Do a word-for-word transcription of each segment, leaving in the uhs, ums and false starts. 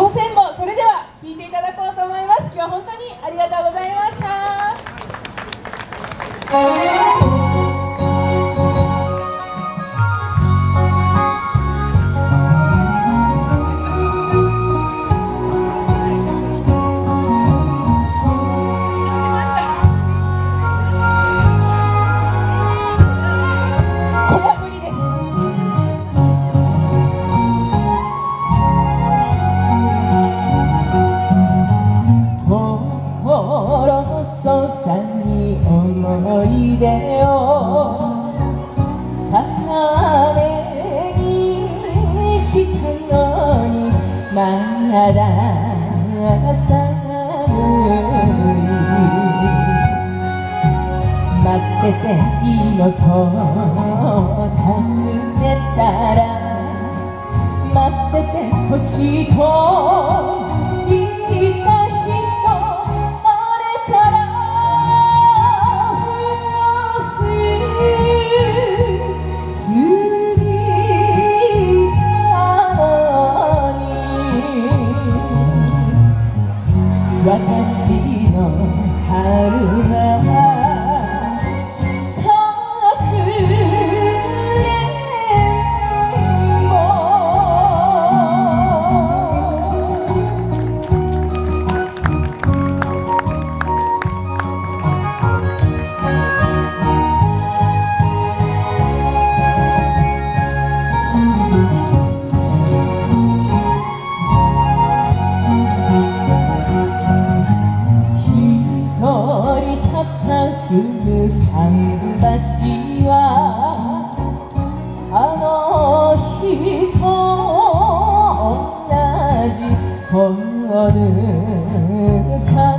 五千歩、それでは弾いていただこうと思います。今日は本当にありがとうございました。思い出を重ねにしたようにまだ寒い待ってていいのと尋ねたら待っててほしいと言った私の春はすぐ桟橋はあの日と同じほるか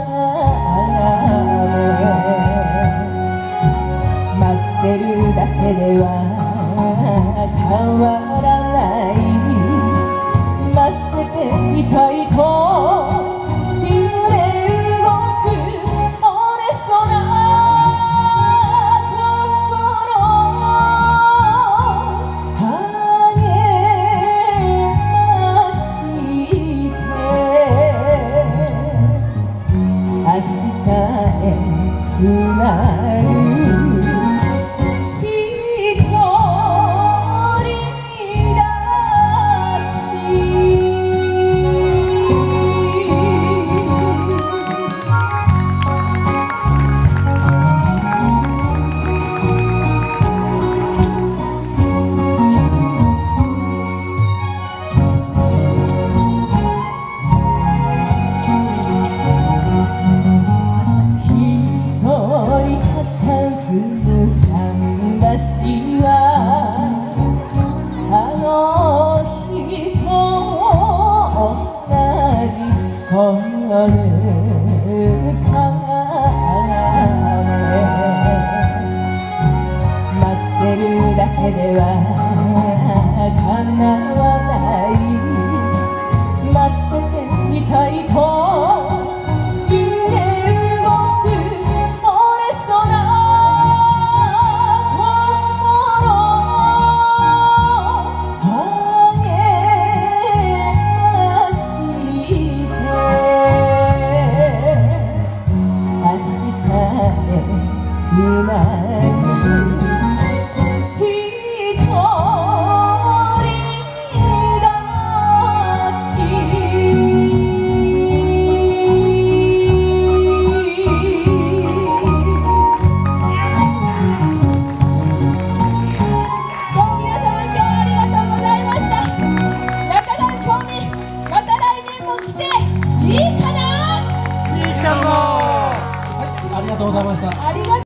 待ってるだけでは変わらない待ってていたいとつなぐ一人立ちほるか待ってるだけでは叶わない待ってていたいとつなぐ一人立ちどうも皆様今日はありがとうございました。中川町にまた来年も来ていいかな？ いいかも。はい、ありがとうございました。 ありがとう